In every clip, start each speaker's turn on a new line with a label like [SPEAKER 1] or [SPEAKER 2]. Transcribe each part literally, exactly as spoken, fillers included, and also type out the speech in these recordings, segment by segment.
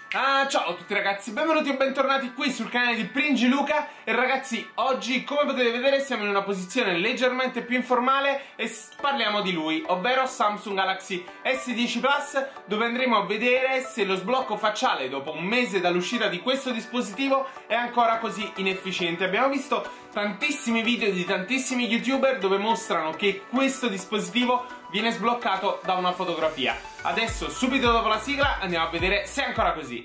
[SPEAKER 1] Ah, ciao a tutti ragazzi, benvenuti o bentornati qui sul canale di Pringiluca. E ragazzi, oggi come potete vedere siamo in una posizione leggermente più informale e parliamo di lui, ovvero Samsung Galaxy S dieci Plus, dove andremo a vedere se lo sblocco facciale dopo un mese dall'uscita di questo dispositivo è ancora così inefficiente. Abbiamo visto tantissimi video di tantissimi youtuber dove mostrano che questo dispositivo viene sbloccato da una fotografia. Adesso, subito dopo la sigla, andiamo a vedere se è ancora così.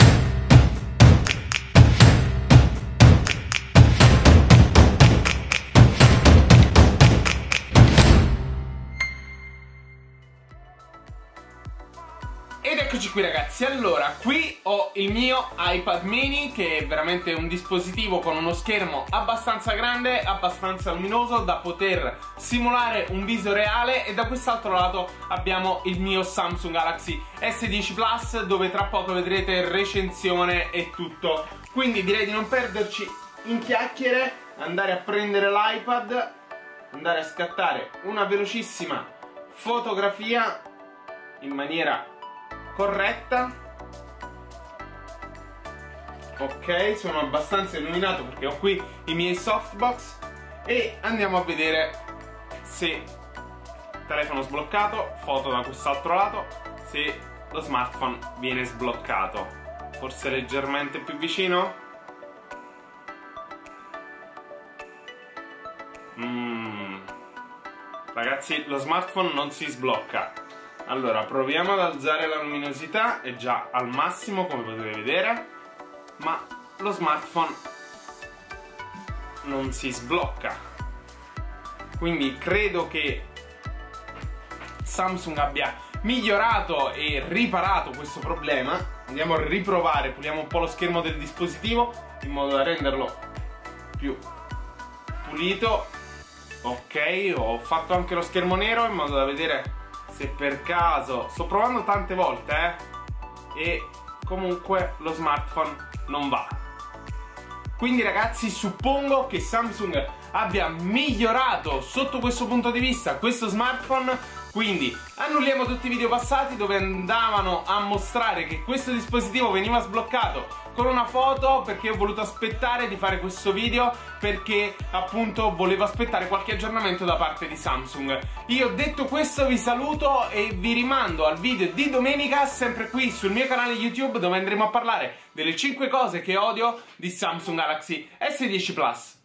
[SPEAKER 1] Ed eccoci qui ragazzi, allora qui ho il mio iPad mini, che è veramente un dispositivo con uno schermo abbastanza grande, abbastanza luminoso da poter simulare un viso reale, e da quest'altro lato abbiamo il mio Samsung Galaxy S dieci Plus, dove tra poco vedrete recensione e tutto. Quindi direi di non perderci in chiacchiere, andare a prendere l'iPad, andare a scattare una velocissima fotografia in maniera corretta. Ok, sono abbastanza illuminato perché ho qui i miei softbox e andiamo a vedere se telefono sbloccato, foto da quest'altro lato, se lo smartphone viene sbloccato. Forse leggermente più vicino. mm. Ragazzi, lo smartphone non si sblocca. Allora, proviamo ad alzare la luminosità, è già al massimo come potete vedere, ma lo smartphone non si sblocca. Quindi credo che Samsung abbia migliorato e riparato questo problema. Andiamo a riprovare, puliamo un po' lo schermo del dispositivo in modo da renderlo più pulito. Ok, ho fatto anche lo schermo nero in modo da vedere se per caso, sto provando tante volte eh, e comunque lo smartphone non va. Quindi ragazzi, suppongo che Samsung abbia migliorato sotto questo punto di vista questo smartphone. Quindi annulliamo tutti i video passati dove andavano a mostrare che questo dispositivo veniva sbloccato con una foto, perché ho voluto aspettare di fare questo video perché appunto volevo aspettare qualche aggiornamento da parte di Samsung. Io detto questo vi saluto e vi rimando al video di domenica, sempre qui sul mio canale YouTube, dove andremo a parlare delle cinque cose che odio di Samsung Galaxy S dieci Plus.